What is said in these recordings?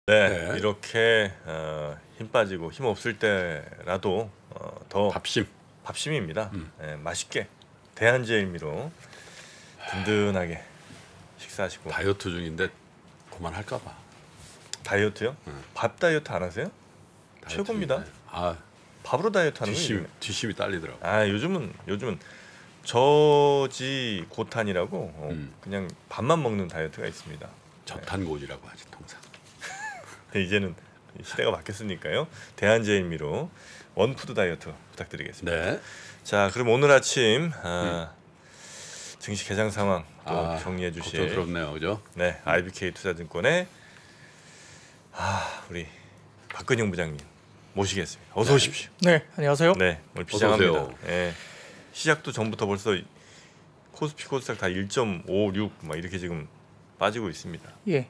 네, 네. 이렇게 힘 빠지고 힘 없을 때라도 더 밥심입니다. 네, 맛있게 대한제일미로 든든하게 식사하시고. 다이어트 중인데 그만할까봐. 다이어트요? 밥 다이어트 안 하세요? 최고입니다. 아, 밥으로 다이어트 하는 거. 뒷심이 딸리더라고. 아 요즘은 저지 고탄이라고 그냥 밥만 먹는 다이어트가 있습니다. 저탄고지라고 하지 통상. 이제는 시대가 바뀌었으니까요. 대한제일미로 원푸드 다이어트 부탁드리겠습니다. 네. 자, 그럼 오늘 아침 증시 개장 상황 또 정리해 주실. 걱정스럽네요, 그죠? 네, IBK 투자증권의 우리 박근영 부장님 모시겠습니다. 어서 오십시오. 네, 안녕하세요. 네, 오늘 비장합니다. 네, 시작도 전부터 벌써 코스피 코스닥 다 1.56 막 이렇게 지금 빠지고 있습니다. 예.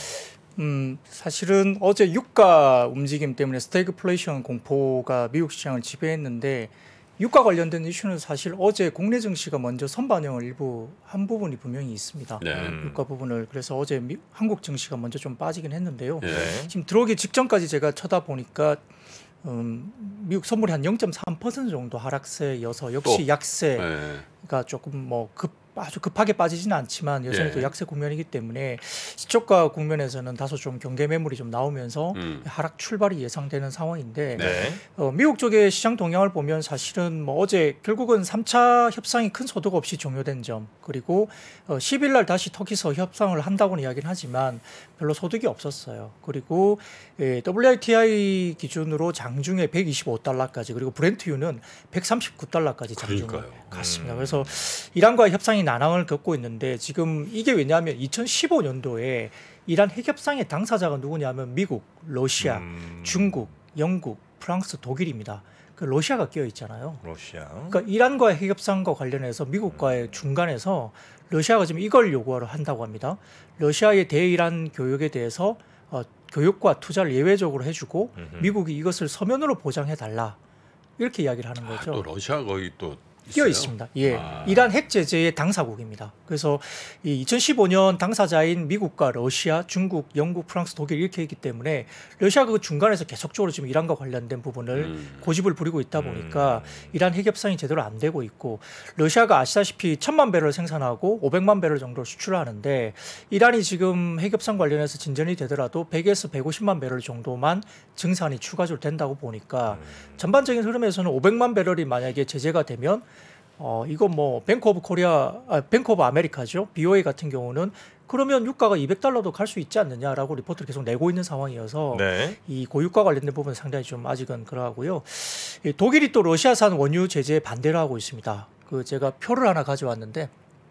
사실은 어제 유가 움직임 때문에 스태그플레이션 공포가 미국 시장을 지배했는데 유가 관련된 이슈는 사실 어제 국내 증시가 먼저 선반영을 한 부분이 분명히 있습니다. 네. 유가 부분을. 그래서 어제 한국 증시가 먼저 좀 빠지긴 했는데요. 네. 지금 들어오기 직전까지 제가 쳐다보니까 미국 선물이 한 0.3% 정도 하락세여서 역시 약세가 조금 아주 급하게 빠지지는 않지만 여전히 또 약세 국면이기 때문에 시초가 국면에서는 다소 좀 경계 매물이 좀 나오면서 하락 출발이 예상되는 상황인데 미국 쪽의 시장 동향을 보면 사실은 어제 결국은 3차 협상이 큰 소득 없이 종료된 점, 그리고 10일 날 다시 터키서 협상을 한다고는 이야기는 하지만 별로 소득이 없었어요. 그리고 WTI 기준으로 장중에 125달러까지, 그리고 브렌트유는 139달러까지 장중에 갔습니다. 그래서 이란과의 협상이 난항을 겪고 있는데, 지금 이게 왜냐하면 2015년도에 이란 핵협상의 당사자가 누구냐면 미국, 러시아, 중국, 영국, 프랑스, 독일입니다. 그 러시아가 끼어 있잖아요. 러시아. 그러니까 이란과의 핵협상과 관련해서 미국과의 중간에서 러시아가 지금 이걸 요구하러 한다고 합니다. 러시아의 대이란 교역에 대해서 교육과 투자를 예외적으로 해주고 미국이 이것을 서면으로 보장해달라, 이렇게 이야기를 하는 거죠. 또 러시아 거기 또 끼어 있습니다. 예, 이란 핵 제재의 당사국입니다. 그래서 이 2015년 당사자인 미국과 러시아, 중국, 영국, 프랑스, 독일 이렇게 있기 때문에 러시아가 그 중간에서 계속적으로 지금 이란과 관련된 부분을 고집을 부리고 있다 보니까 이란 핵 협상이 제대로 안 되고 있고, 러시아가 아시다시피 1,000만 배럴 생산하고 500만 배럴 정도 수출하는데 이란이 지금 핵 협상 관련해서 진전이 되더라도 100에서 150만 배럴 정도만 증산이 추가적으로 된다고 보니까 전반적인 흐름에서는 500만 배럴이 만약에 제재가 되면 이거 뱅크 오브 아메리카죠. BOA 같은 경우는 그러면 유가가 200달러도 갈 수 있지 않느냐라고 리포트를 계속 내고 있는 상황이어서 이 고유가 관련된 부분은 상당히 좀 아직은 그러하고요. 독일이 또 러시아산 원유 제재에 반대를 하고 있습니다. 제가 표를 하나 가져왔는데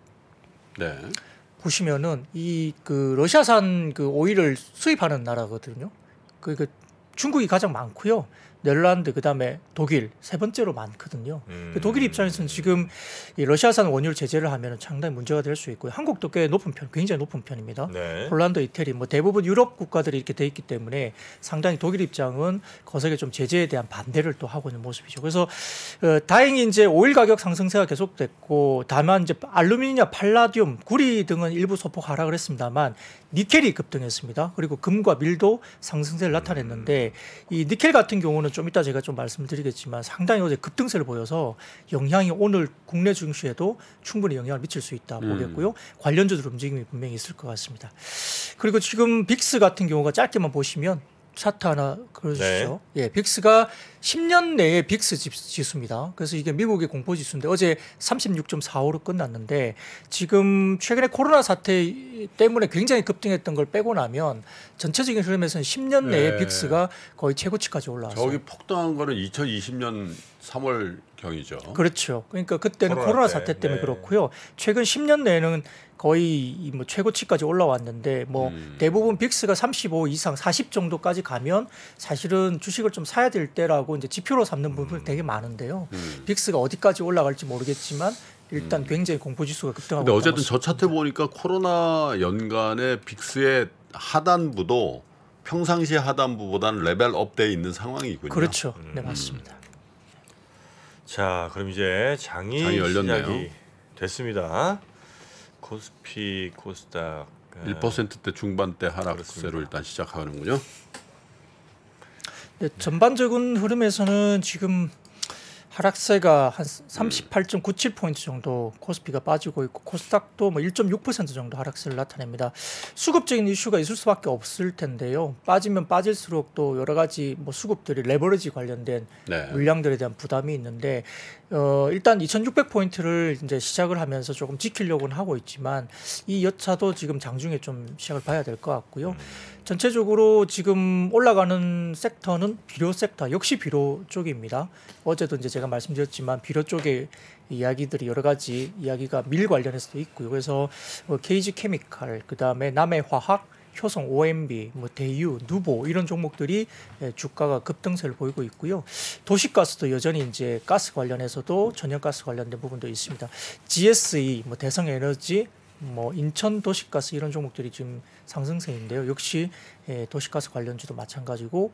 보시면은 그 러시아산 그 오일을 수입하는 나라거든요. 중국이 가장 많고요. 네덜란드, 그다음에 독일 세 번째로 많거든요. 독일 입장에서는 지금 이 러시아산 원유를 제재를 하면 상당히 문제가 될 수 있고요. 한국도 꽤 굉장히 높은 편입니다. 폴란드, 이태리 대부분 유럽 국가들이 이렇게 돼 있기 때문에 상당히 독일 입장은 거세게 좀 제재에 대한 반대를 또 하고 있는 모습이죠. 그래서 다행히 이제 오일 가격 상승세가 계속됐고, 다만 이제 알루미늄, 팔라듐, 구리 등은 일부 소폭 하락을 했습니다만 니켈이 급등했습니다. 그리고 금과 밀도 상승세를 나타냈는데 이 니켈 같은 경우는 좀 이따 제가 좀 말씀드리겠지만 상당히 어제 급등세를 보여서 영향이 오늘 국내 증시에도 충분히 영향을 미칠 수 있다 보겠고요. 관련주들 움직임이 분명히 있을 것 같습니다. 그리고 지금 빅스 같은 경우가 짧게만 보시면 차트 하나 그려주시죠. 예, 빅스가 10년 내의 빅스 지수입니다. 그래서 이게 미국의 공포 지수인데 어제 36.45로 끝났는데, 지금 최근에 코로나 사태 때문에 굉장히 급등했던 걸 빼고 나면 전체적인 흐름에서는 10년 내의 빅스가 거의 최고치까지 올라왔어요. 저기 폭등한 거는 2020년 3월 경이죠. 그렇죠. 그러니까 그때는 코로나 사태 때문에 그렇고요. 최근 10년 내에는 거의 최고치까지 올라왔는데 대부분 빅스가 35 이상 40 정도까지 가면 사실은 주식을 좀 사야 될 때라고 이제 지표로 삼는 부분이 되게 많은데요. 빅스가 어디까지 올라갈지 모르겠지만 일단 굉장히 공포지수가 급등하고. 근데 어쨌든 저 차트 보니까 코로나 연간에 빅스의 하단부도 평상시 하단부보다는 레벨업 돼 있는 상황이군요. 그렇죠. 네, 맞습니다. 자, 그럼 이제 장이 열렸네요. 시작이 됐습니다. 코스피, 코스닥 그러니까 1%대 중반대 하락세로 그렇습니다. 일단 시작하는군요. 네, 전반적인 흐름에서는 지금 하락세가 한 38.97포인트 정도 코스피가 빠지고 있고 코스닥도 뭐 1.6% 정도 하락세를 나타냅니다. 수급적인 이슈가 있을 수밖에 없을 텐데요. 빠지면 빠질수록 또 여러 가지 뭐 수급들이 레버리지 관련된 네. 물량들에 대한 부담이 있는데 일단 2,600포인트를 이제 시작을 하면서 조금 지키려고는 하고 있지만 이 여차도 지금 장중에 좀 시작을 봐야 될 것 같고요. 전체적으로 지금 올라가는 섹터는 비료 섹터, 역시 비료 쪽입니다. 어제도 이제 제가 말씀드렸지만 비료 쪽에 이야기들이 여러 가지 이야기가 밀 관련해서도 있고요. 그래서 KG 케미칼, 그다음에 남해화학, 효성, OMB, 뭐 대유, 누보 이런 종목들이 주가가 급등세를 보이고 있고요. 도시가스도 여전히 이제 가스 관련해서도 천연가스 관련된 부분도 있습니다. GSE, 뭐 대성에너지, 뭐 인천 도시가스 이런 종목들이 지금 상승세인데요. 역시 도시가스 관련주도 마찬가지고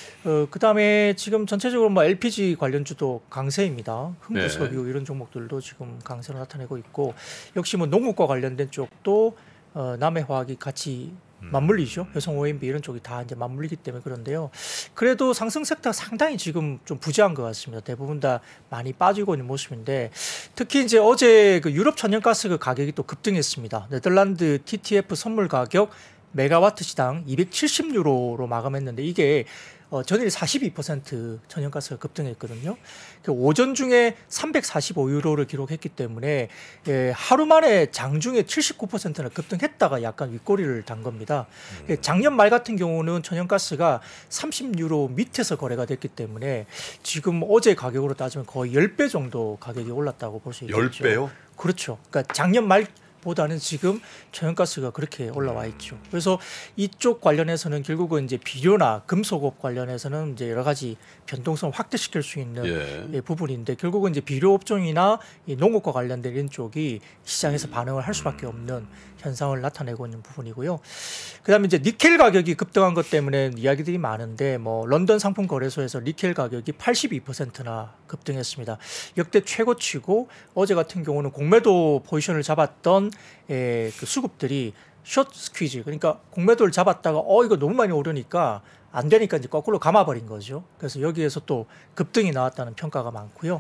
그다음에 지금 전체적으로 뭐 LPG 관련주도 강세입니다. 흥부석유 이런 종목들도 지금 강세로 나타내고 있고 역시 뭐 농업과 관련된 쪽도 남해화학이 같이 맞물리죠. 효성 OMB 이런 쪽이 다 이제 맞물리기 때문에 그런데요. 그래도 상승 섹터가 상당히 지금 좀 부재한 것 같습니다. 대부분 다 많이 빠지고 있는 모습인데 특히 이제 어제 그 유럽 천연가스 그 가격이 또 급등했습니다. 네덜란드 TTF 선물 가격 메가와트 시당 270유로로 마감했는데 이게 전일 42% 천연가스가 급등했거든요. 오전 중에 345유로를 기록했기 때문에 하루 만에 장중에 79%나 급등했다가 약간 윗꼬리를 단 겁니다. 작년 말 같은 경우는 천연가스가 30유로 밑에서 거래가 됐기 때문에 지금 어제 가격으로 따지면 거의 10배 정도 가격이 올랐다고 볼 수 있겠죠. 10배요? 그렇죠. 그러니까 작년 말 보다는 지금 천연가스가 그렇게 올라와 있죠. 그래서 이쪽 관련해서는 결국은 이제 비료나 금속업 관련해서는 이제 여러 가지 변동성을 확대시킬 수 있는 부분인데 결국은 이제 비료 업종이나 이 농업과 관련된 이런 쪽이 시장에서 반응을 할 수밖에 없는 현상을 나타내고 있는 부분이고요. 그다음에 이제 니켈 가격이 급등한 것 때문에 이야기들이 많은데 뭐 런던 상품 거래소에서 니켈 가격이 82%나 급등했습니다. 역대 최고치고 어제 같은 경우는 공매도 포지션을 잡았던 그 수급들이 숏 스퀴즈 그러니까 공매도를 잡았다가 이거 너무 많이 오르니까 안 되니까 이제 거꾸로 감아버린 거죠. 그래서 여기에서 또 급등이 나왔다는 평가가 많고요.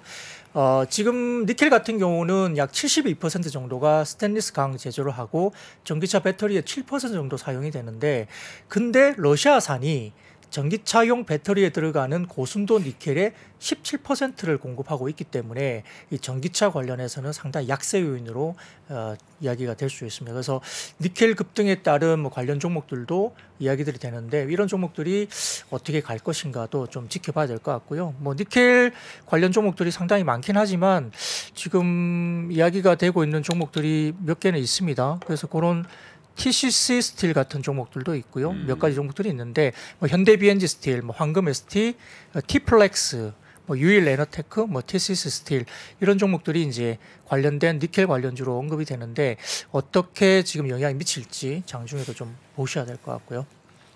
지금 니켈 같은 경우는 약 72% 정도가 스테인리스 강 제조를 하고 전기차 배터리의 7% 정도 사용이 되는데 근데 러시아산이 전기차용 배터리에 들어가는 고순도 니켈의 17%를 공급하고 있기 때문에 이 전기차 관련해서는 상당히 약세 요인으로 이야기가 될 수 있습니다. 그래서 니켈 급등에 따른 뭐 관련 종목들도 이야기들이 되는데 이런 종목들이 어떻게 갈 것인가도 좀 지켜봐야 될 것 같고요. 뭐 니켈 관련 종목들이 상당히 많긴 하지만 지금 이야기가 되고 있는 종목들이 몇 개는 있습니다. 그래서 그런 TCC 스틸 같은 종목들도 있고요. 몇 가지 종목들이 있는데 뭐 현대비엔지 스틸, 뭐 황금ST, 티플렉스, 뭐 유일 에너테크, 뭐 TCC 스틸 이런 종목들이 이제 관련된 니켈 관련주로 언급이 되는데 어떻게 지금 영향이 미칠지 장중에도 좀 보셔야 될 것 같고요.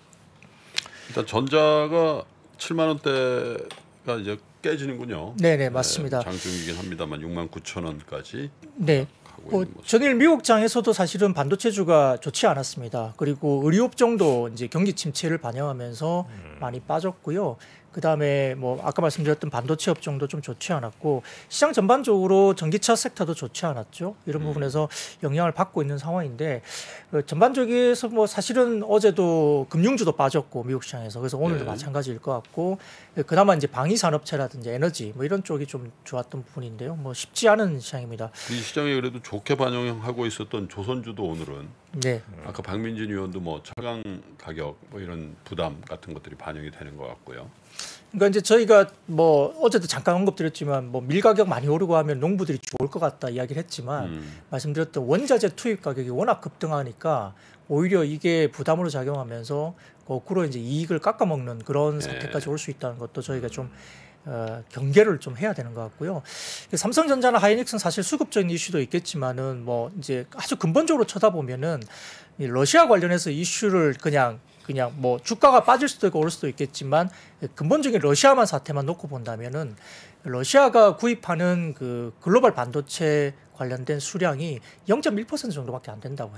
일단 전자가 7만 원대가 이제 깨지는군요. 네네 맞습니다. 장중이긴 합니다만 6만 9천 원까지. 네. 전일 미국장에서도 사실은 반도체주가 좋지 않았습니다. 그리고 의료업종도 이제 경기 침체를 반영하면서 많이 빠졌고요. 그다음에 뭐 아까 말씀드렸던 반도체 업종도 좀 좋지 않았고 시장 전반적으로 전기차 섹터도 좋지 않았죠. 이런 부분에서 영향을 받고 있는 상황인데 전반적에서 뭐 사실은 어제도 금융주도 빠졌고 미국 시장에서 그래서 오늘도 마찬가지일 것 같고 그나마 이제 방위 산업체라든지 에너지 뭐 이런 쪽이 좀 좋았던 부분인데요. 뭐 쉽지 않은 시장입니다. 이 시장에 그래도 좋게 반영하고 있었던 조선주도 오늘은 아까 박민진 의원도 뭐 차강 가격 뭐 이런 부담 같은 것들이 반영이 되는 것 같고요. 그러니까 이제 저희가 뭐 어제도 잠깐 언급드렸지만 뭐 밀 가격 많이 오르고 하면 농부들이 좋을 것 같다 이야기를 했지만 말씀드렸던 원자재 투입 가격이 워낙 급등하니까 오히려 이게 부담으로 작용하면서 거꾸로 이제 이익을 깎아먹는 그런 사태까지 올 수 있다는 것도 저희가 좀 경계를 좀 해야 되는 것 같고요. 삼성전자나 하이닉스는 사실 수급적인 이슈도 있겠지만은 뭐 이제 아주 근본적으로 쳐다보면은 이 러시아 관련해서 이슈를 그냥 뭐 주가가 빠질 수도 있고 오를 수도 있겠지만 근본적인 러시아만 사태만 놓고 본다면은 러시아가 구입하는 그 글로벌 반도체 관련된 수량이 0.1% 정도밖에 안 된다고 해요.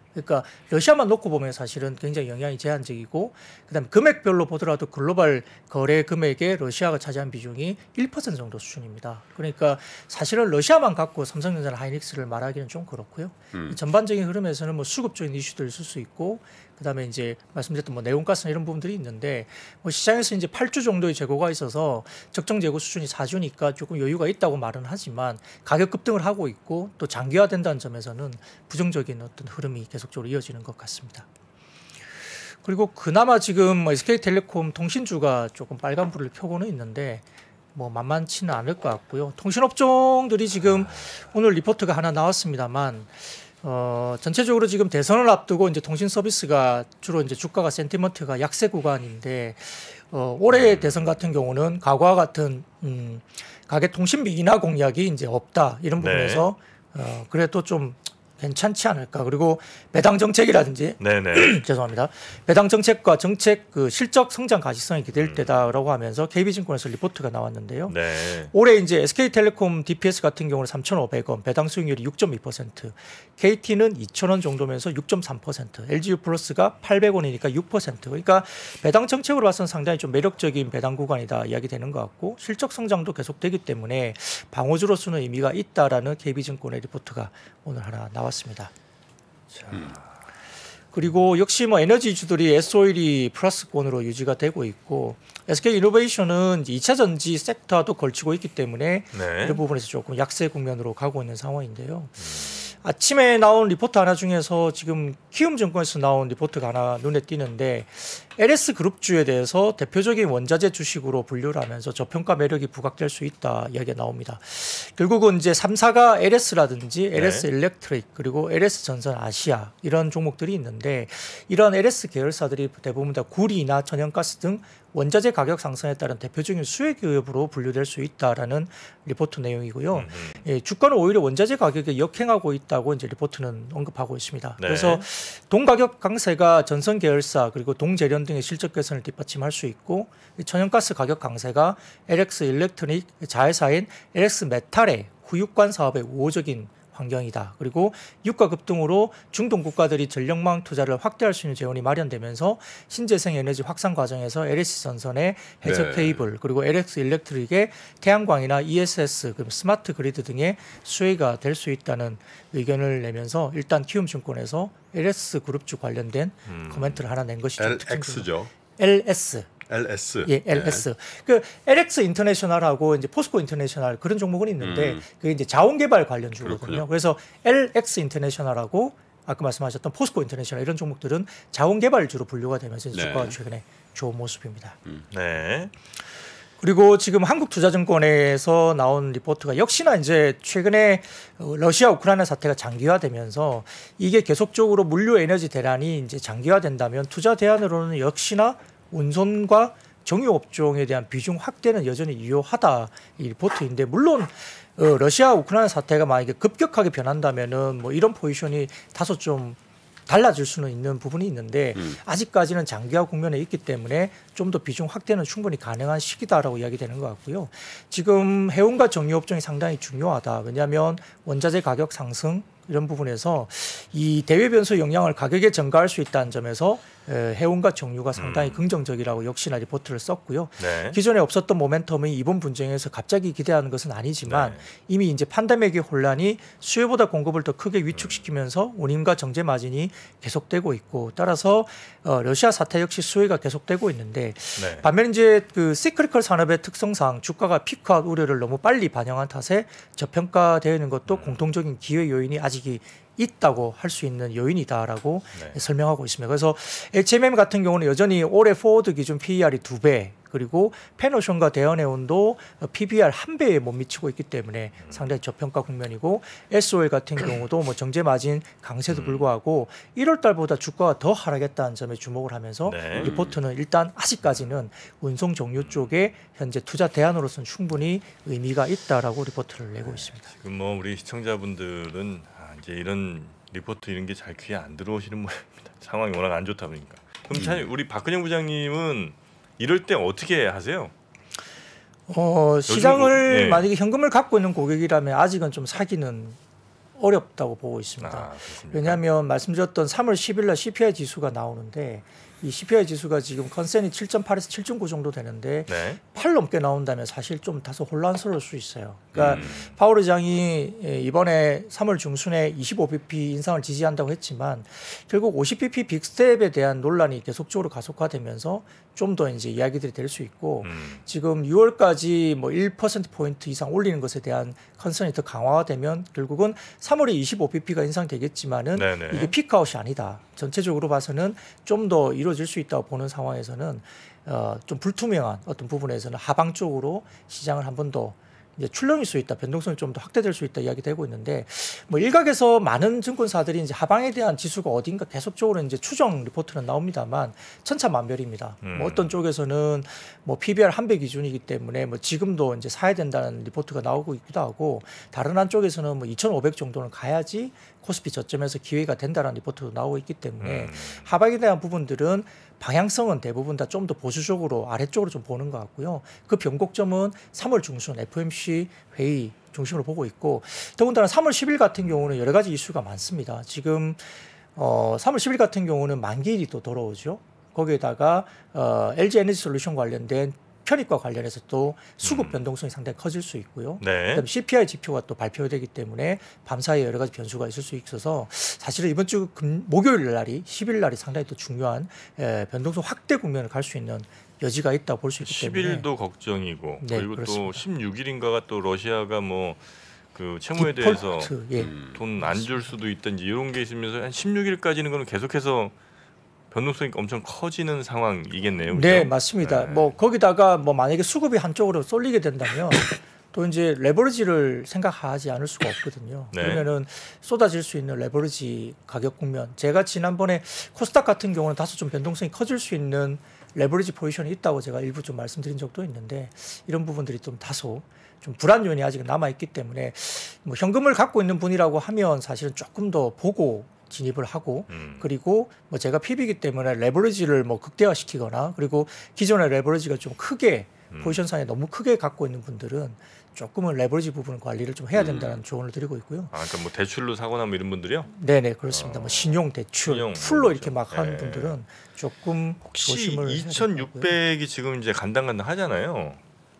그러니까 러시아만 놓고 보면 사실은 굉장히 영향이 제한적이고 그다음에 금액별로 보더라도 글로벌 거래 금액의 러시아가 차지한 비중이 1% 정도 수준입니다. 그러니까 사실은 러시아만 갖고 삼성전자나 하이닉스를 말하기는 좀 그렇고요. 전반적인 흐름에서는 뭐 수급적인 이슈도 있을 수 있고 그다음에 이제 말씀드렸던 뭐 네온가스나 이런 부분들이 있는데 뭐 시장에서 이제 8주 정도의 재고가 있어서 적정 재고 수준이 4주니까 조금 여유가 있다고 말은 하지만 가격 급등을 하고 있고 또 장기화된다는 점에서는 부정적인 어떤 흐름이 계속적으로 이어지는 것 같습니다. 그리고 그나마 지금 SK텔레콤 통신주가 조금 빨간불을 켜고는 있는데 뭐 만만치는 않을 것 같고요. 통신업종들이 지금 오늘 리포트가 하나 나왔습니다만 전체적으로 지금 대선을 앞두고 이제 통신 서비스가 주로 이제 주가가 센티먼트가 약세 구간인데 올해 대선 같은 경우는 과거와 같은 가계 통신비 인하 공약이 이제 없다 이런 부분에서 그래도 좀 괜찮지 않을까. 그리고 배당 정책이라든지 죄송합니다. 배당 정책과 정책 그 실적 성장 가시성이 기대될 때다라고 하면서 KB증권에서 리포트가 나왔는데요. 올해 이제 SK텔레콤 DPS 같은 경우는 3,500원, 배당 수익률이 6.2%, KT는 2,000원 정도면서 6.3%, LG유플러스가 800원이니까 6%. 그러니까 배당 정책으로 봐서는 상당히 좀 매력적인 배당 구간이다 이야기되는 것 같고 실적 성장도 계속되기 때문에 방어주로서는 의미가 있다라는 KB증권의 리포트가 오늘 하나 나왔습니다. 그리고 역시 뭐 에너지주들이 S-오일이 플러스권으로 유지가 되고 있고 SK이노베이션은 2차 전지 섹터도 걸치고 있기 때문에 이런 부분에서 조금 약세 국면으로 가고 있는 상황인데요. 아침에 나온 리포트 하나 중에서 지금 키움증권에서 나온 리포트가 하나 눈에 띄는데 LS그룹주에 대해서 대표적인 원자재 주식으로 분류를 하면서 저평가 매력이 부각될 수 있다 이야기가 나옵니다. 결국은 이제 3사가 LS라든지 LS일렉트릭 그리고 LS전선 아시아 이런 종목들이 있는데 이런 LS 계열사들이 대부분 다 구리나 천연가스 등 원자재 가격 상승에 따른 대표적인 수혜 기업으로 분류될 수 있다라는 리포트 내용이고요. 주가는 오히려 원자재 가격에 역행하고 있다고 이제 리포트는 언급하고 있습니다. 그래서 동 가격 강세가 전선 계열사 그리고 동재련 등의 실적 개선을 뒷받침할 수 있고 천연가스 가격 강세가 LX 일렉트릭 자회사인 LX 메탈의 후육관 사업의 우호적인 환경이다. 그리고 유가 급등으로 중동 국가들이 전력망 투자를 확대할 수 있는 재원이 마련되면서 신재생 에너지 확산 과정에서 LS 전선의 해저 케이블 그리고 LX 일렉트릭의 태양광이나 ESS 그리고 스마트 그리드 등의 수혜가 될 수 있다는 의견을 내면서 일단 키움증권에서 LS 그룹주 관련된 코멘트를 하나 낸 것이 좀 LX죠. LS. 예, LS. 그 LX 인터내셔널하고 이제 포스코 인터내셔널 그런 종목은 있는데 그게 이제 자원개발 관련주거든요. 그렇군요. 그래서 LX 인터내셔널하고 아까 말씀하셨던 포스코 인터내셔널 이런 종목들은 자원개발주로 분류가 되면서 주가가 최근에 좋은 모습입니다. 그리고 지금 한국투자증권에서 나온 리포트가 역시나 이제 최근에 러시아 우크라이나 사태가 장기화되면서 이게 계속적으로 물류 에너지 대란이 이제 장기화된다면 투자 대안으로는 역시나 운송과 정유업종에 대한 비중 확대는 여전히 유효하다 이 리포트인데 물론 러시아 우크라이나 사태가 만약에 급격하게 변한다면은 뭐 이런 포지션이 다소 좀 달라질 수는 있는 부분이 있는데 아직까지는 장기화 국면에 있기 때문에 좀 더 비중 확대는 충분히 가능한 시기다라고 이야기되는 것 같고요. 지금 해운과 정유업종이 상당히 중요하다. 왜냐하면 원자재 가격 상승 이런 부분에서 이 대외 변수 영향을 가격에 전가할 수 있다는 점에서 해운과 정유가 상당히 긍정적이라고 역시나 리포트를 썼고요. 기존에 없었던 모멘텀이 이번 분쟁에서 갑자기 기대하는 것은 아니지만 이미 이제 팬데믹의 혼란이 수요보다 공급을 더 크게 위축시키면서 원인과 정제 마진이 계속되고 있고 따라서 러시아 사태 역시 수혜가 계속되고 있는데 반면 이제 그 시크리컬 산업의 특성상 주가가 피크아웃 우려를 너무 빨리 반영한 탓에 저평가되어 있는 것도 공통적인 기회 요인이 아직이 있다고 할 수 있는 요인이다라고 설명하고 있습니다. 그래서 HMM 같은 경우는 여전히 올해 포워드 기준 PER이 2배 그리고 펜오션과 대연해운도 PBR 1배에 못 미치고 있기 때문에 상당히 저평가 국면이고 SOL 같은 경우도 뭐 정제 마진 강세도 불구하고 1월 달보다 주가가 더 하락했다는 점에 주목을 하면서 리포트는 일단 아직까지는 운송 정유 쪽에 현재 투자 대안으로서는 충분히 의미가 있다라고 리포트를 내고 있습니다. 지금 뭐 우리 시청자분들은 이제 이런 리포트 이런 게 잘 귀에 안 들어오시는 모양입니다. 상황이 워낙 안 좋다 보니까. 그럼 참 우리 박근영 부장님은 이럴 때 어떻게 하세요? 시장을 만약에 현금을 갖고 있는 고객이라면 아직은 좀 사기는 어렵다고 보고 있습니다. 그렇습니까? 왜냐하면 말씀드렸던 3월 10일 날 CPI 지수가 나오는데 이 CPI 지수가 지금 컨센이 7.8에서 7.9 정도 되는데 네. 8 넘게 나온다면 사실 좀 다소 혼란스러울 수 있어요. 그러니까 파월 의장이 이번에 3월 중순에 25bp 인상을 지지한다고 했지만 결국 50bp 빅스텝에 대한 논란이 계속적으로 가속화되면서 좀 더 이제 이야기들이 될 수 있고 지금 6월까지 뭐 1%포인트 이상 올리는 것에 대한 컨선이 더 강화가 되면 결국은 3월에 25bp가 인상되겠지만은 네네. 이게 피크아웃이 아니다. 전체적으로 봐서는 좀 더 이루어질 수 있다고 보는 상황에서는 좀 불투명한 어떤 부분에서는 하방 쪽으로 시장을 한 번 더 이제 출렁일 수 있다, 변동성이 좀 더 확대될 수 있다 이야기되고 있는데 뭐 일각에서 많은 증권사들이 이제 하방에 대한 지수가 어딘가 계속적으로 이제 추정 리포트는 나옵니다만 천차만별입니다. 뭐 어떤 쪽에서는 뭐 PBR 한배 기준이기 때문에 뭐 지금도 이제 사야 된다는 리포트가 나오고 있기도 하고 다른 한쪽에서는 뭐 2,500 정도는 가야지 코스피 저점에서 기회가 된다는 리포트도 나오고 있기 때문에 하방에 대한 부분들은 방향성은 대부분 다 좀 더 보수적으로 아래쪽으로 좀 보는 것 같고요. 그 변곡점은 3월 중순 FOMC 회의 중심으로 보고 있고 더군다나 3월 10일 같은 경우는 여러 가지 이슈가 많습니다. 지금 3월 10일 같은 경우는 만기일이 또 돌아오죠. 거기에다가 LG 에너지 솔루션 관련된 편입과 관련해서 또 수급 변동성이 상당히 커질 수 있고요. 네. 그다음에 CPI 지표가 또 발표되기 때문에 밤사이에 여러 가지 변수가 있을 수 있어서 사실은 이번 주 목요일 날이 10일 날이 상당히 또 중요한 변동성 확대 국면을 갈 수 있는 여지가 있다고 볼 수 있기 때문에 10일도 걱정이고 네, 그리고 그렇습니다. 또 16일인가가 또 러시아가 뭐 그 채무에 대해서 디폴트, 예. 돈 안 줄 수도 있든지 이런 게 있으면서 한 16일까지는 그럼 계속해서 변동성이 엄청 커지는 상황이겠네요. 그죠? 네, 맞습니다. 네. 뭐 거기다가 뭐 만약에 수급이 한쪽으로 쏠리게 된다면 또 이제 레버리지를 생각하지 않을 수가 없거든요. 네. 그러면은 쏟아질 수 있는 레버리지 가격 국면. 제가 지난번에 코스닥 같은 경우는 다소 좀 변동성이 커질 수 있는 레버리지 포지션이 있다고 제가 일부 좀 말씀드린 적도 있는데 이런 부분들이 좀 다소 좀 불안 요인이 아직 남아 있기 때문에 뭐 현금을 갖고 있는 분이라고 하면 사실은 조금 더 보고 진입을 하고 그리고 뭐 제가 PB이기 때문에 레버리지를 뭐 극대화시키거나 그리고 기존의 레버리지가 좀 크게 포지션상에 너무 크게 갖고 있는 분들은 조금은 레버리지 부분 관리를 좀 해야 된다는 조언을 드리고 있고요. 그러니까 뭐 대출로 사거나 뭐 이런 분들이요? 네네 그렇습니다. 뭐 신용 대출 신용, 풀로 뭐 이렇게 막 하는 네. 분들은 조금 혹시 조심을 해야 될 것 같고요. 2,600이 지금 이제 간당간당 하잖아요.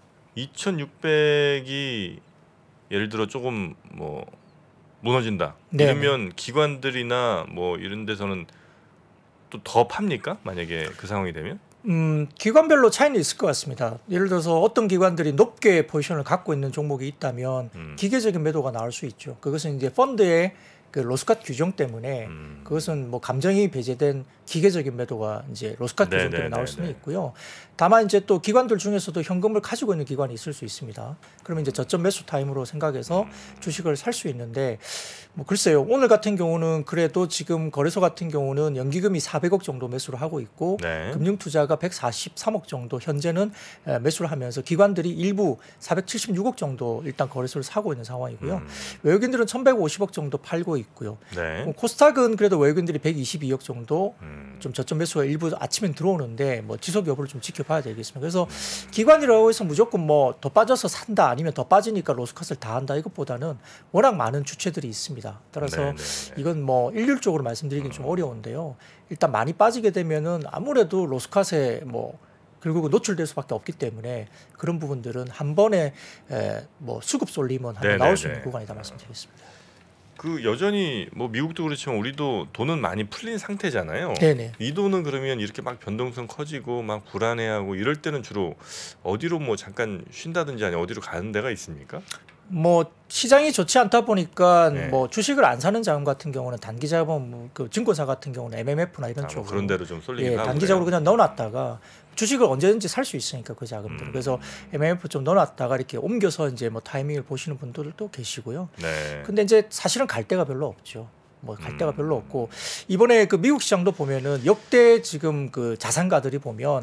2,600이 예를 들어 조금 뭐 무너진다. 네. 이러면 기관들이나 뭐 이런 데서는 또 더 팝니까? 만약에 그 상황이 되면? 기관별로 차이는 있을 것 같습니다. 예를 들어서 어떤 기관들이 높게 포지션을 갖고 있는 종목이 있다면 기계적인 매도가 나올 수 있죠. 그것은 이제 펀드의 그 로스캇 규정 때문에 그것은 뭐 감정이 배제된 기계적인 매도가 이제 로스캇 규정 때문에 나올 수는 있고요. 다만 이제 또 기관들 중에서도 현금을 가지고 있는 기관이 있을 수 있습니다. 그러면 이제 저점 매수 타임으로 생각해서 주식을 살 수 있는데 뭐 글쎄요. 오늘 같은 경우는 그래도 지금 거래소 같은 경우는 연기금이 400억 정도 매수를 하고 있고 네. 금융투자가 143억 정도 현재는 매수를 하면서 기관들이 일부 476억 정도 일단 거래소를 사고 있는 상황이고요. 외국인들은 1150억 정도 팔고 있고요. 네. 코스닥은 그래도 외국인들이 122억 정도 좀 저점 매수가 일부 아침엔 들어오는데 뭐 지속 여부를 좀 지켜봐야 되겠습니다. 그래서 기관이라고 해서 무조건 뭐 더 빠져서 산다 아니면 더 빠지니까 로스컷을 다 한다 이것보다는 워낙 많은 주체들이 있습니다. 따라서 이건 뭐 일률적으로 말씀드리긴 좀 어려운데요. 일단 많이 빠지게 되면은 아무래도 로스컷에 뭐 결국은 노출될 수밖에 없기 때문에 그런 부분들은 한 번에 뭐 수급 쏠림은 한번 나올 수 있는 구간이다 말씀드리겠습니다. 그 여전히 뭐 미국도 그렇지만 우리도 돈은 많이 풀린 상태잖아요. 네네. 이 돈은 그러면 이렇게 막 변동성 커지고 막 불안해하고 이럴 때는 주로 어디로 뭐 잠깐 쉰다든지 아니 어디로 가는 데가 있습니까? 뭐 시장이 좋지 않다 보니까 네. 뭐 주식을 안 사는 자금 같은 경우는 단기 자금 그 증권사 같은 경우는 MMF나 이런 뭐 쪽으로 그런 데로 좀 쏠리긴 하고 단기적으로 그래요. 그냥 넣어놨다가 주식을 언제든지 살 수 있으니까 그 자금들을 그래서 MMF 좀 넣어놨다가 이렇게 옮겨서 이제 뭐 타이밍을 보시는 분들도 계시고요. 네. 근데 이제 사실은 갈 데가 별로 없죠. 뭐 갈 데가 별로 없고 이번에 그 미국 시장도 보면은 역대 지금 그 자산가들이 보면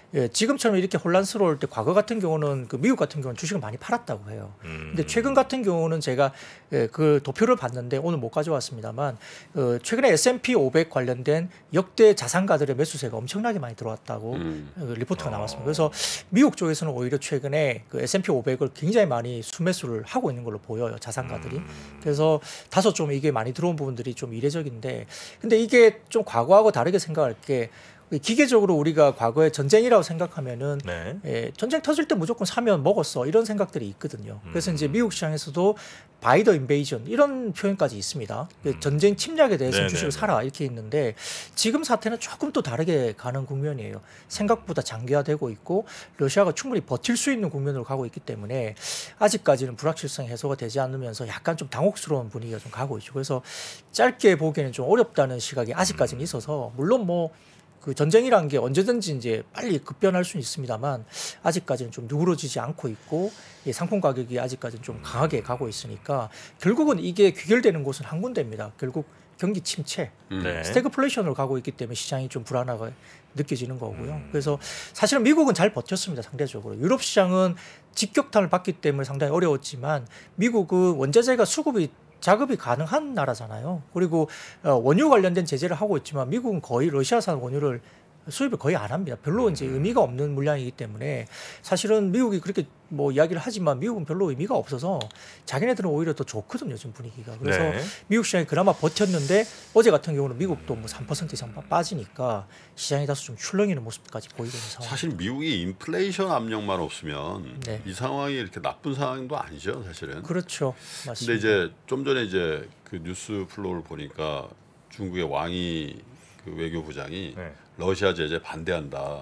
지금처럼 이렇게 혼란스러울 때 과거 같은 경우는 그 미국 같은 경우는 주식을 많이 팔았다고 해요. 근데 최근 같은 경우는 제가 그 도표를 봤는데 오늘 못 가져왔습니다만 최근에 S&P 500 관련된 역대 자산가들의 매수세가 엄청나게 많이 들어왔다고 리포트가 나왔습니다. 그래서 미국 쪽에서는 오히려 최근에 그 S&P 500을 굉장히 많이 수매수를 하고 있는 걸로 보여요, 자산가들이. 그래서 다소 좀 이게 많이 들어온 부분들이 좀 이례적인데, 근데 이게 좀 과거하고 다르게 생각할 게 기계적으로 우리가 과거에 전쟁이라고 생각하면은 전쟁 터질 때 무조건 사면 먹었어 이런 생각들이 있거든요. 그래서 이제 미국 시장에서도 바이 더 인베이전 이런 표현까지 있습니다. 전쟁 침략에 대해서 주식을 사라 이렇게 있는데 지금 사태는 조금 또 다르게 가는 국면이에요. 생각보다 장기화되고 있고 러시아가 충분히 버틸 수 있는 국면으로 가고 있기 때문에 아직까지는 불확실성이 해소가 되지 않으면서 약간 좀 당혹스러운 분위기가 좀 가고 있죠. 그래서 짧게 보기에는 좀 어렵다는 시각이 아직까지는 있어서, 물론 뭐 그 전쟁이란 게 언제든지 이제 빨리 급변할 수는 있습니다만 아직까지는 좀 누그러지지 않고 있고 상품 가격이 아직까지는 좀 강하게 가고 있으니까 결국은 이게 귀결되는 곳은 한 군데입니다. 결국 경기 침체, 스태그플레이션으로 가고 있기 때문에 시장이 좀 불안하게 느껴지는 거고요. 그래서 사실은 미국은 잘 버텼습니다, 상대적으로. 유럽 시장은 직격탄을 받기 때문에 상당히 어려웠지만 미국은 원자재가 작업이 가능한 나라잖아요. 그리고 원유 관련된 제재를 하고 있지만 미국은 거의 러시아산 원유를 수입을 거의 안 합니다. 별로 이제 의미가 없는 물량이기 때문에 사실은 미국이 그렇게 뭐 이야기를 하지만 미국은 별로 의미가 없어서 자기네들은 오히려 더 좋거든요, 지금 분위기가. 그래서 미국 시장이 그나마 버텼는데 어제 같은 경우는 미국도 뭐 3% 이상 빠지니까 시장이 다소 좀 출렁이는 모습까지 보이고 있는 상황. 사실 미국이 인플레이션 압력만 없으면 이 상황이 이렇게 나쁜 상황도 아니죠, 사실은. 그렇죠, 맞습니다. 근데 이제 좀 전에 이제 그 뉴스 플로우를 보니까 중국의 왕이 그 외교부장이 러시아 제재 반대한다.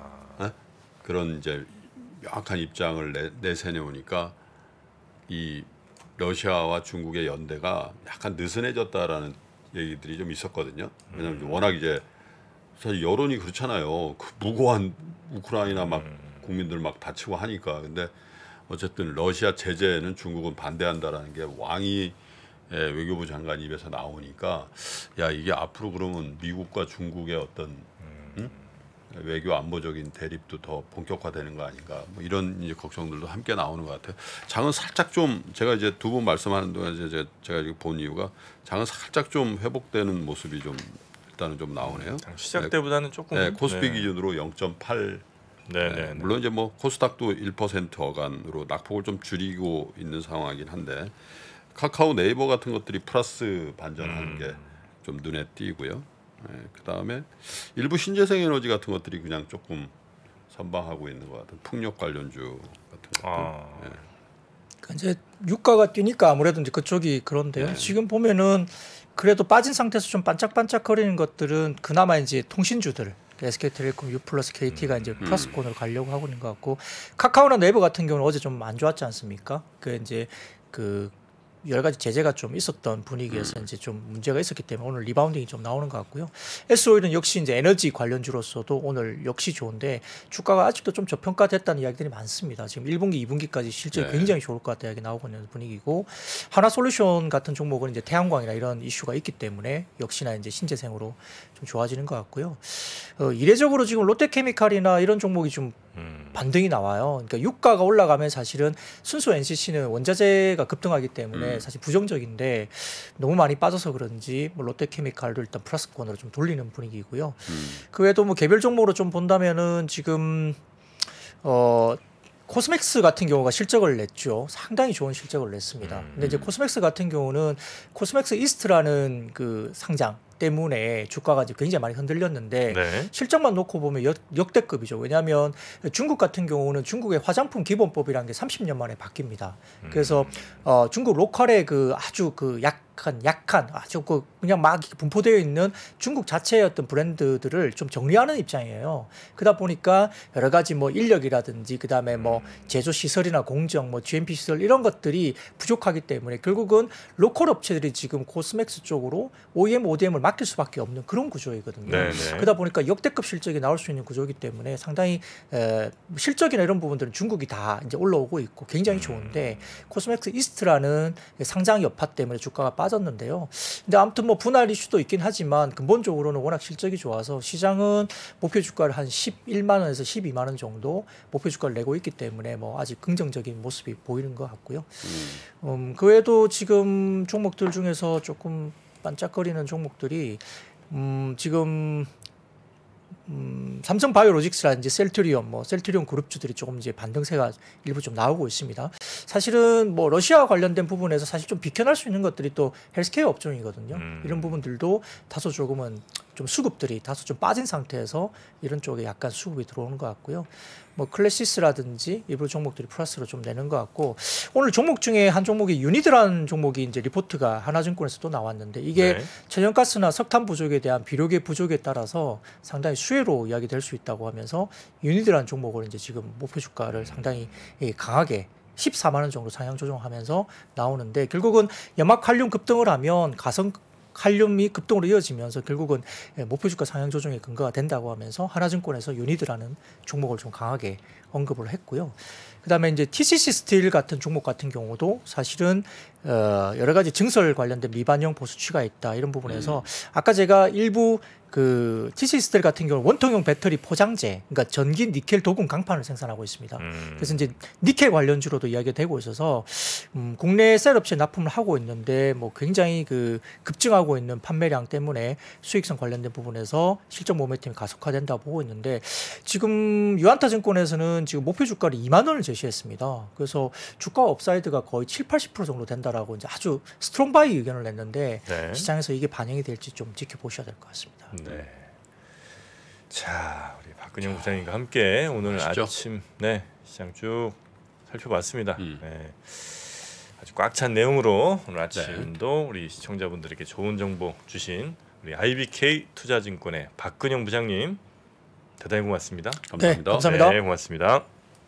그런 이제 명확한 입장을 내세워오니까 이 러시아와 중국의 연대가 약간 느슨해졌다라는 얘기들이 좀 있었거든요. 왜냐하면 워낙 이제 사실 여론이 그렇잖아요. 그 무고한 우크라이나 막 국민들 막 다치고 하니까. 근데 어쨌든 러시아 제재는 중국은 반대한다라는 게 왕이 외교부 장관 입에서 나오니까 야, 이게 앞으로 그러면 미국과 중국의 어떤 외교 안보적인 대립도 더 본격화되는 거 아닌가, 뭐 이런 이제 걱정들도 함께 나오는 것 같아요. 장은 살짝 좀 제가 이제 두 분 말씀하는 동안 이제 제가 이렇게 본 이유가 장은 살짝 좀 회복되는 모습이 좀 일단은 좀 나오네요. 시작 때보다는 조금 코스피 기준으로 0.8. 물론 이제 뭐 코스닥도 1% 어간으로 낙폭을 좀 줄이고 있는 상황이긴 한데 카카오, 네이버 같은 것들이 플러스 반전하는 게 좀 눈에 띄고요. 그 다음에 일부 신재생 에너지 같은 것들이 그냥 조금 선방하고 있는 것 같은 풍력 관련주 같은 것들. 그러니까 이제 유가가 뛰니까 아무래도 이제 그쪽이 그런데요. 지금 보면은 그래도 빠진 상태에서 좀 반짝반짝거리는 것들은 그나마 이제 통신주들. SK텔레콤, U+, KT가 이제 플러스권으로 가려고 하고 있는 것 같고, 카카오나 네이버 같은 경우는 어제 좀 안 좋았지 않습니까? 그 이제 그 여러 가지 제재가 좀 있었던 분위기에서 이제 좀 문제가 있었기 때문에 오늘 리바운딩이 좀 나오는 것 같고요. S-오일은 역시 이제 에너지 관련주로서도 오늘 역시 좋은데 주가가 아직도 좀 저평가됐다는 이야기들이 많습니다. 지금 1분기, 2분기까지 실적이 굉장히 좋을 것 같다 이야기 나오고 있는 분위기고, 하나솔루션 같은 종목은 이제 태양광이나 이런 이슈가 있기 때문에 역시나 이제 신재생으로 좀 좋아지는 것 같고요. 이례적으로 지금 롯데케미칼이나 이런 종목이 좀 반등이 나와요. 그러니까 유가가 올라가면 사실은 순수 NCC는 원자재가 급등하기 때문에 사실 부정적인데 너무 많이 빠져서 그런지 뭐 롯데케미칼도 일단 플러스권으로 좀 돌리는 분위기고요. 그 외에도 뭐 개별 종목으로 좀 본다면은 지금 코스맥스 같은 경우가 실적을 냈죠. 상당히 좋은 실적을 냈습니다. 근데 이제 코스맥스 같은 경우는 코스맥스 이스트라는 그 상장 때문에 주가가 이제 굉장히 많이 흔들렸는데 실적만 놓고 보면 역대급이죠. 왜냐하면 중국 같은 경우는 중국의 화장품 기본법이라는 게 30년 만에 바뀝니다. 그래서 중국 로컬의 그 아주 그 약한 아주 그 그냥 막 분포되어 있는 중국 자체의 어떤 브랜드들을 좀 정리하는 입장이에요. 그러다 보니까 여러 가지 뭐 인력이라든지 그다음에 뭐 제조 시설이나 공정, 뭐 GMP 시설 이런 것들이 부족하기 때문에 결국은 로컬 업체들이 지금 코스맥스 쪽으로 OEM, ODM을 맡길 수밖에 없는 그런 구조이거든요. 그러다 보니까 역대급 실적이 나올 수 있는 구조이기 때문에 상당히 실적이나 이런 부분들은 중국이 다 이제 올라오고 있고 굉장히 좋은데 코스맥스 이스트라는 상장 여파 때문에 주가가 빠져 빠졌는데요. 근데 아무튼 뭐 분할 이슈도 있긴 하지만 근본적으로는 워낙 실적이 좋아서 시장은 목표 주가를 한 11만 원에서 12만 원 정도 목표 주가를 내고 있기 때문에 뭐 아직 긍정적인 모습이 보이는 것 같고요. 그 외에도 지금 종목들 중에서 조금 반짝거리는 종목들이 지금 삼성바이오로직스라든지 셀트리온, 뭐 셀트리온 그룹주들이 조금 이제 반등세가 일부 좀 나오고 있습니다. 사실은 뭐 러시아 관련된 부분에서 사실 좀 비켜날 수 있는 것들이 또 헬스케어 업종이거든요. 이런 부분들도 다소 조금은 좀 수급들이 다소 좀 빠진 상태에서 이런 쪽에 약간 수급이 들어오는 것 같고요. 뭐 클래시스라든지 일부 종목들이 플러스로 좀 내는 것 같고, 오늘 종목 중에 한 종목이 유니드라는 종목이 이제 리포트가 하나증권에서 또 나왔는데, 이게 네. 천연가스나 석탄 부족에 대한 비료계 부족에 따라서 상당히 수혜로 이야기될 수 있다고 하면서 유니드라는 종목을 이제 지금 목표 주가를 상당히 강하게 14만 원 정도 상향 조정하면서 나오는데, 결국은 염화칼륨 급등을 하면 가성 칼륨이 급등으로 이어지면서 결국은 목표 주가 상향 조정의 근거가 된다고 하면서 하나증권에서 유니드라는 종목을 좀 강하게 언급을 했고요. 그다음에 이제 TCC 스틸 같은 종목 같은 경우도 사실은 여러 가지 증설 관련된 미반영 보수치가 있다, 이런 부분에서 아까 제가 일부 그 TCC 스틸 같은 경우 원통형 배터리 포장재, 그러니까 전기 니켈 도금 강판을 생산하고 있습니다. 그래서 이제 니켈 관련주로도 이야기가 되고 있어서 국내 셀업체에 납품을 하고 있는데 뭐 굉장히 그 급증하고 있는 판매량 때문에 수익성 관련된 부분에서 실적 모멘텀이 가속화된다고 보고 있는데, 지금 유한타증권에서는 지금 목표 주가를 2만 원을 제시했습니다. 그래서 주가 업사이드가 거의 70-80% 정도 된다라고 이제 아주 스트롱 바이 의견을 냈는데, 네. 시장에서 이게 반영이 될지 좀 지켜보셔야 될 것 같습니다. 네. 자, 우리 박근영 부장님과 함께 오늘 아시죠? 아침 시장 쭉 살펴봤습니다. 네. 아주 꽉 찬 내용으로 오늘 아침도 우리 시청자분들에게 좋은 정보 주신 우리 IBK 투자증권의 박근영 부장님, 대단히 고맙습니다. 감사합니다. 네, 감사합니다. 네, 고맙습니다.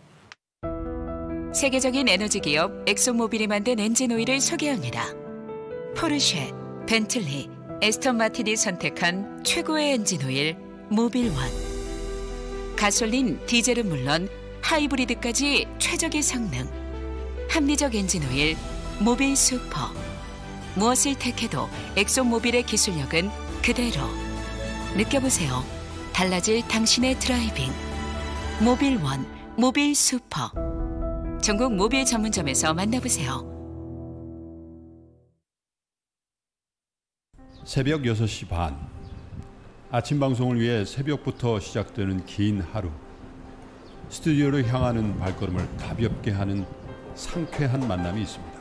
세계적인 에너지 기업 엑소모빌이 만든 엔진 오일을 소개합니다. 포르쉐, 벤틀리, 에스턴 마틴이 선택한 최고의 엔진 오일 모빌1. 가솔린, 디젤은 물론 하이브리드까지 최적의 성능. 합리적 엔진 오일 모빌 슈퍼. 무엇을 택해도 엑소모빌의 기술력은 그대로. 느껴보세요. 달라질 당신의 드라이빙. 모빌1, 모빌 슈퍼. 전국 모빌 전문점에서 만나보세요. 새벽 6시 반. 아침 방송을 위해 새벽부터 시작되는 긴 하루. 스튜디오로 향하는 발걸음을 가볍게 하는 상쾌한 만남이 있습니다.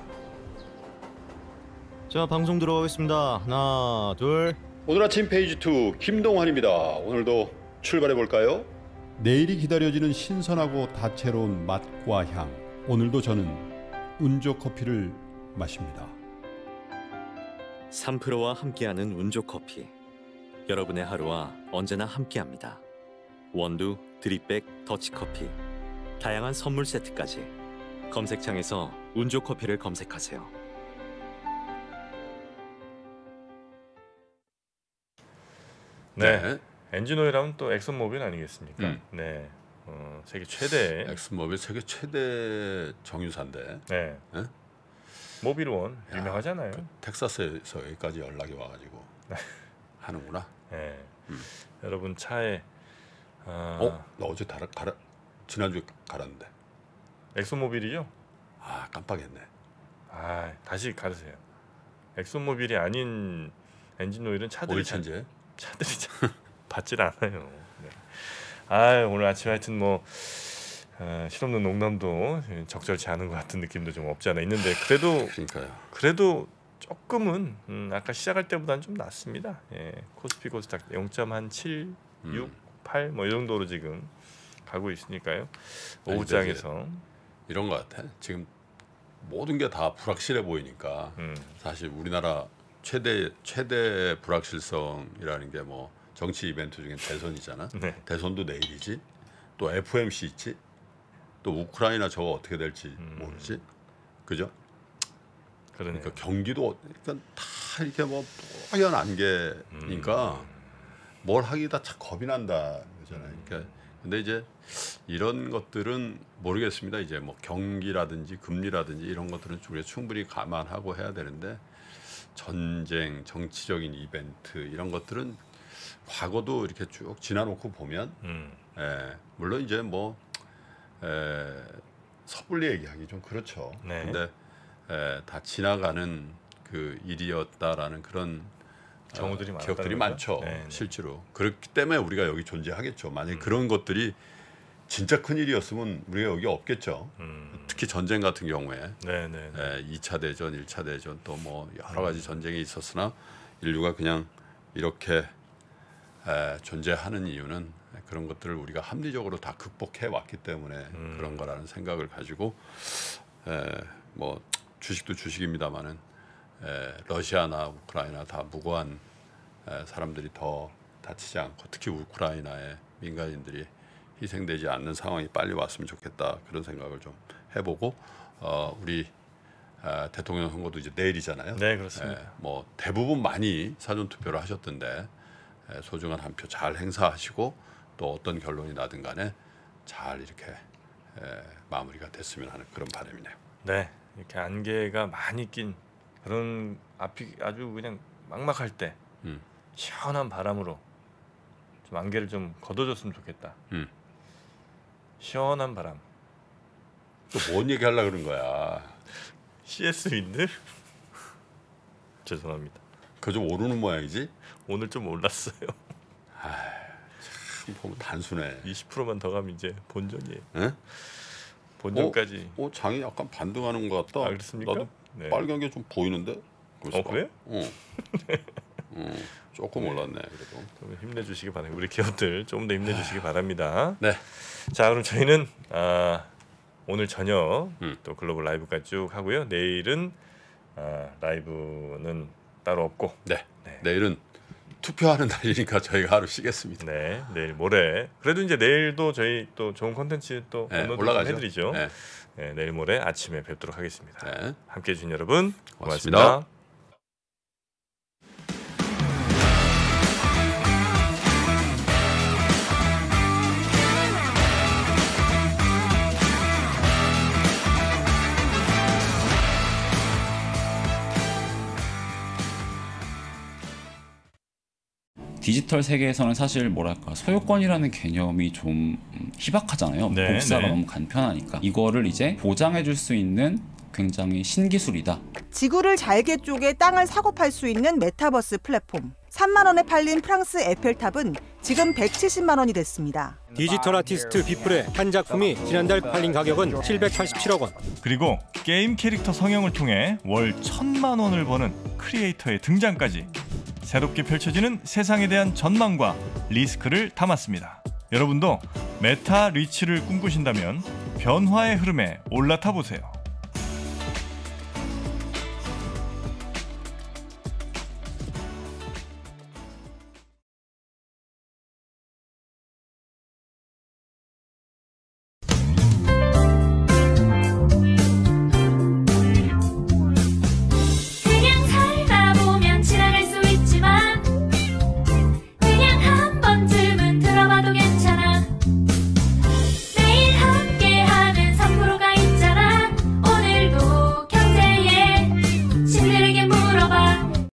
자, 방송 들어가겠습니다. 하나, 둘. 오늘 아침 페이지 2 김동환입니다. 오늘도 출발해 볼까요? 내일이 기다려지는 신선하고 다채로운 맛과 향. 오늘도 저는 운조 커피를 마십니다. 3프로와 함께하는 운조커피. 여러분의 하루와 언제나 함께합니다. 원두, 드립백, 더치커피, 다양한 선물 세트까지 검색창에서 운조커피를 검색하세요. 네. 엔진오일 하면 또 엑슨모빌 아니겠습니까? 네. 세계 최대. 엑슨모빌 세계 최대 정유사인데. 네. 네? 모빌1 유명하잖아요. 그 텍사스에서 여기까지 연락이 와가지고 하는구나. 네. 여러분 차에 나 어제 지난주에 갈았는데. 엑소모빌이죠? 아, 깜빡했네. 아, 다시 가르세요. 엑소모빌이 아닌 엔진오일은 차들이 차들이 받질 않아요. 네. 아, 오늘 아침에 하여튼 뭐 실없는 농담도 적절치 않은 것 같은 느낌도 좀 없지 않아 있는데, 그래도 조금은 아까 시작할 때보다는 좀 낫습니다. 예, 코스피 코스닥 0.7, 6, 8 뭐 이 정도로 지금 가고 있으니까요. 오후장에서 이런 것 같아. 지금 모든 게 다 불확실해 보이니까 사실 우리나라 최대 불확실성이라는 게 뭐 정치 이벤트 중에 대선이잖아. 네. 대선도 내일이지. 또 FOMC 있지. 또 우크라이나 저거 어떻게 될지 모르지. 그죠? 그러니까 경기도 그러니까 다 이렇게 뭐 뽀얀 안개니까 뭘 하기 다 참 겁이 난다 그러잖아요. 그러니까 근데 이제 이런 것들은 모르겠습니다. 이제 뭐 경기라든지 금리라든지 이런 것들은 우리가 충분히 감안하고 해야 되는데 전쟁, 정치적인 이벤트 이런 것들은 과거도 이렇게 쭉 지나놓고 보면 물론 이제 뭐 섣불리 얘기하기 좀 그렇죠. 네. 근데 다 지나가는 그 일이었다라는 그런 경우들이 기억들이 많죠. 네. 실제로 그렇기 때문에 우리가 여기 존재하겠죠. 만약 그런 것들이 진짜 큰 일이었으면 우리가 여기 없겠죠. 특히 전쟁 같은 경우에 2차 대전, 1차 대전 또 뭐 여러 가지 전쟁이 있었으나 인류가 그냥 이렇게 존재하는 이유는 그런 것들을 우리가 합리적으로 다 극복해 왔기 때문에 그런 거라는 생각을 가지고 뭐 주식도 주식입니다만은 러시아나 우크라이나 다 무고한 사람들이 더 다치지 않고 특히 우크라이나의 민간인들이 희생되지 않는 상황이 빨리 왔으면 좋겠다 그런 생각을 좀 해보고 우리 대통령 선거도 이제 내일이잖아요. 네, 그렇습니다. 뭐 대부분 많이 사전 투표를 하셨던데 소중한 한 표 잘 행사하시고 또 어떤 결론이 나든 간에 잘 이렇게 마무리가 됐으면 하는 그런 바람이네요. 네, 이렇게 안개가 많이 낀 그런 앞이 아주 그냥 막막할 때 시원한 바람으로 좀 안개를 좀 걷어줬으면 좋겠다. 시원한 바람. 또 뭔 얘기 하려고 그런 거야? CS 윈드? 죄송합니다. 그거 좀 오르는 모양이지? 오늘 좀 올랐어요. 참 보면 단순해. 20%만 더 가면 이제 본전이에요. 에? 본전까지. 장이 약간 반등하는 것 같다. 아, 그렇습니까? 나도 네. 빨간 게 좀 보이는데. 그래요? 조금 올랐네 그래도. 좀 힘내주시기 바랍니다. 우리 기업들 조금 더 힘내주시기 바랍니다. 네. 자, 그럼 저희는 오늘 저녁 또 글로벌 라이브까지 쭉 하고요. 내일은 라이브는 따로 없고. 네. 내일은 투표하는 날이니까 저희가 하루 쉬겠습니다. 네, 내일 모레. 그래도 이제 내일도 저희 또 좋은 콘텐츠 또 올라가죠. 해드리죠. 네, 내일 모레 아침에 뵙도록 하겠습니다. 네. 함께해 주신 여러분 고맙습니다. 고맙습니다. 디지털 세계에서는 사실 뭐랄까 소유권이라는 개념이 좀 희박하잖아요. 네, 복사가 네. 너무 간편하니까 이거를 이제 보장해줄 수 있는 굉장히 신기술이다. 지구를 잘게 쪼개 땅을 사고 팔 수 있는 메타버스 플랫폼. 3만 원에 팔린 프랑스 에펠탑은 지금 170만 원이 됐습니다. 디지털 아티스트 비플의 한 작품이 지난달 팔린 가격은 787억 원. 그리고 게임 캐릭터 성형을 통해 월 1,000만 원을 버는 크리에이터의 등장까지 새롭게 펼쳐지는 세상에 대한 전망과 리스크를 담았습니다. 여러분도 메타 리치를 꿈꾸신다면 변화의 흐름에 올라타 보세요.